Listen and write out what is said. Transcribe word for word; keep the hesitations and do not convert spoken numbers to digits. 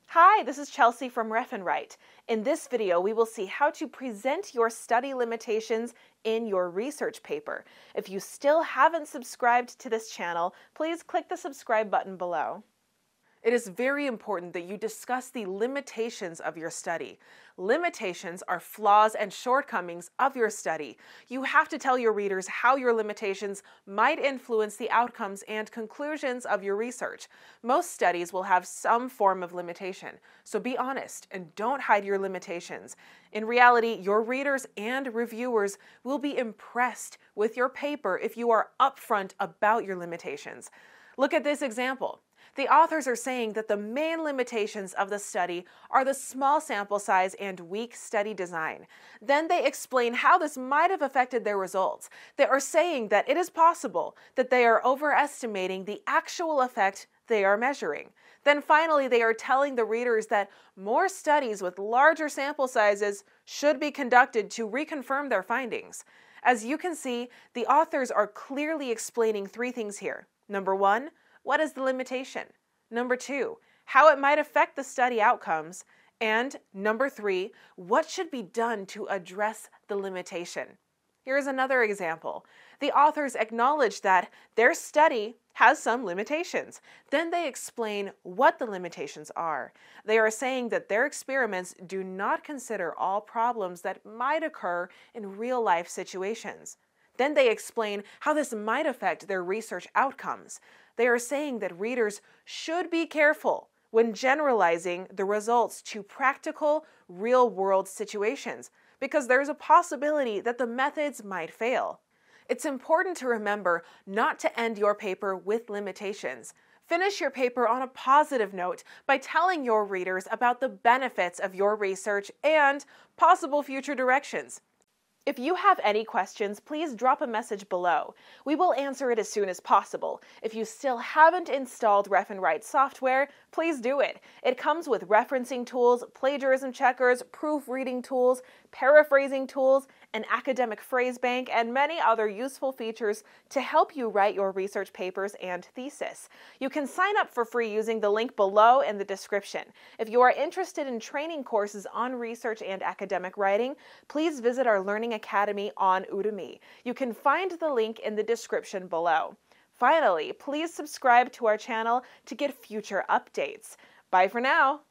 Hi, this is Chelsea from Ref and Write. In this video, we will see how to present your study limitations in your research paper. If you still haven't subscribed to this channel, please click the subscribe button below. It is very important that you discuss the limitations of your study. Limitations are flaws and shortcomings of your study. You have to tell your readers how your limitations might influence the outcomes and conclusions of your research. Most studies will have some form of limitation, so be honest and don't hide your limitations. In reality, your readers and reviewers will be impressed with your paper if you are upfront about your limitations. Look at this example. The authors are saying that the main limitations of the study are the small sample size and weak study design. Then they explain how this might have affected their results. They are saying that it is possible that they are overestimating the actual effect they are measuring. Then finally, they are telling the readers that more studies with larger sample sizes should be conducted to reconfirm their findings. As you can see, the authors are clearly explaining three things here. Number one, what is the limitation? Number two, how it might affect the study outcomes. And number three, what should be done to address the limitation? Here's another example. The authors acknowledge that their study has some limitations. Then they explain what the limitations are. They are saying that their experiments do not consider all problems that might occur in real-life situations. Then they explain how this might affect their research outcomes. They are saying that readers should be careful when generalizing the results to practical, real-world situations, because there's a possibility that the methods might fail. It's important to remember not to end your paper with limitations. Finish your paper on a positive note by telling your readers about the benefits of your research and possible future directions. If you have any questions, please drop a message below. We will answer it as soon as possible. If you still haven't installed Ref and Write software, please do it. It comes with referencing tools, plagiarism checkers, proofreading tools, paraphrasing tools, an academic phrase bank, and many other useful features to help you write your research papers and thesis. You can sign up for free using the link below in the description. If you are interested in training courses on research and academic writing, please visit our Learning Academy on Udemy. You can find the link in the description below. Finally, please subscribe to our channel to get future updates. Bye for now.